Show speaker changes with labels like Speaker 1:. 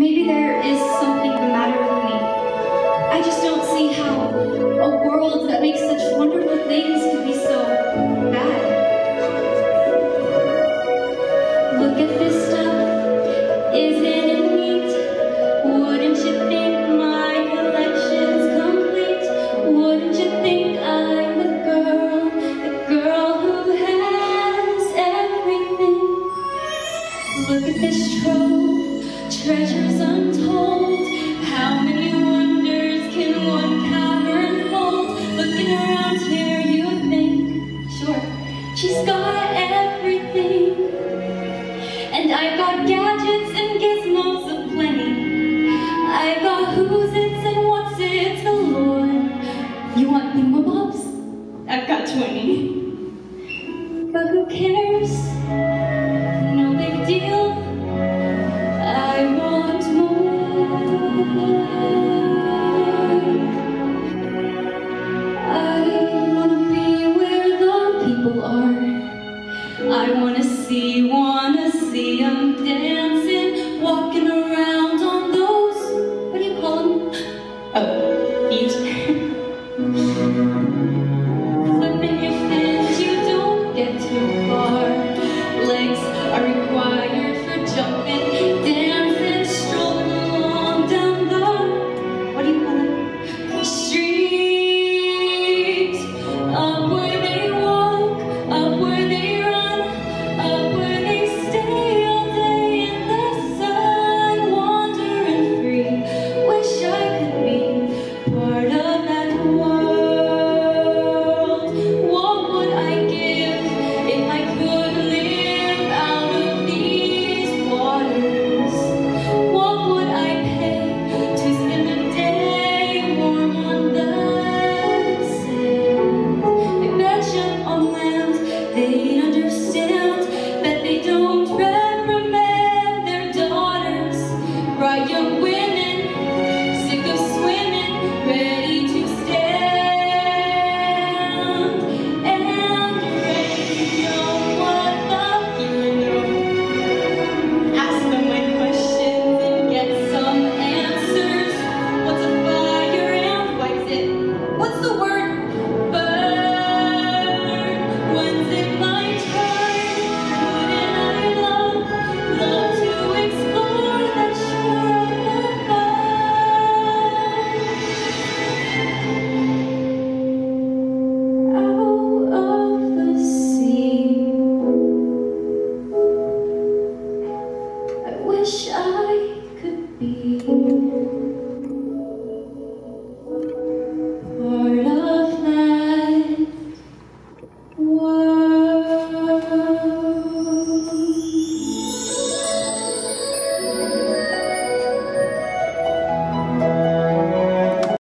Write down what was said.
Speaker 1: Maybe there is something the matter with me. I just don't see how a world that makes such wonderful things could be so bad. Look at this stuff, isn't it neat? Wouldn't you think my collection's complete? Wouldn't you think I'm the girl who has everything? Look at this trove, treasures untold. How many wonders can one cavern hold? Looking around here, you'd think, sure, she's got everything. And I've got gadgets and gizmos aplenty. I've got who's its and what's its galore. You want thingamabobs? I've got 20. But who cares? No big deal. I want more. I wanna be where the people are. I wanna see 'em dancing, walking around.